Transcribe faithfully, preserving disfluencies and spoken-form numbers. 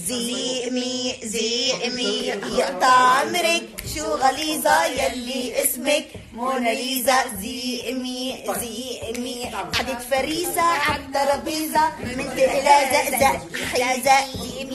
زيقمي زيقمي يقطع عمرك شو غليظة يلي اسمك موناليزا. زيقمي زيقمي حدك فريسة عالترابيزة من تقلها زقزق حيزق.